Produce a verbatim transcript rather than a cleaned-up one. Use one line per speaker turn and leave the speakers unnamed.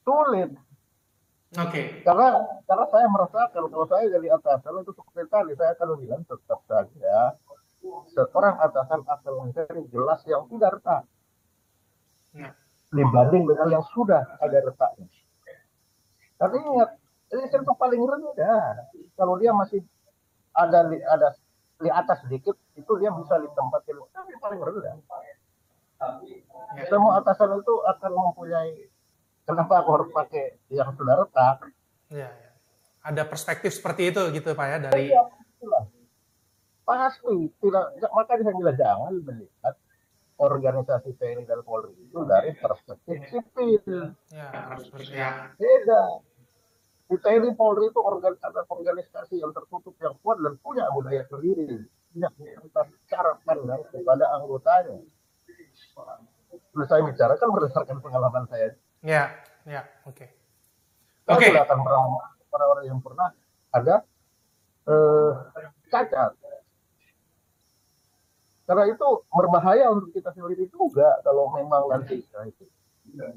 Sulit.
Oke. Okay.
Karena karena saya merasakan kalau saya jadi atasan itu seperti tadi saya akan bilang tetap saja seorang atasan akan mencari jelas yang tidak retak
Nah.
dibanding dengan yang sudah ada retaknya. Tapi ingat, ini itu paling rendah. Kalau dia masih ada di ada di atas sedikit, itu dia bisa ditempatin tapi paling rendah. Ya. Semua atasan itu akan mempunyai kenapa aku harus pakai yang sudah retak?
Ya, ya. Ada perspektif seperti itu gitu Pak ya dari.
Ya, pasti tidak, makanya saya bilang jangan melihat organisasi T N I dan Polri itu dari perspektif sipil.
Ya, ya.
Beda. Di T N I Polri itu organ, ada organisasi yang tertutup yang kuat dan punya budaya sendiri, punya cara pandang kepada anggotanya. Terus saya bicarakan berdasarkan pengalaman saya.
Ya, ya, oke. Okay.
Saya okay. tidak akan pernah orang-orang yang pernah ada eh, cacat. Karena itu berbahaya untuk kita sendiri juga kalau memang nanti nah itu.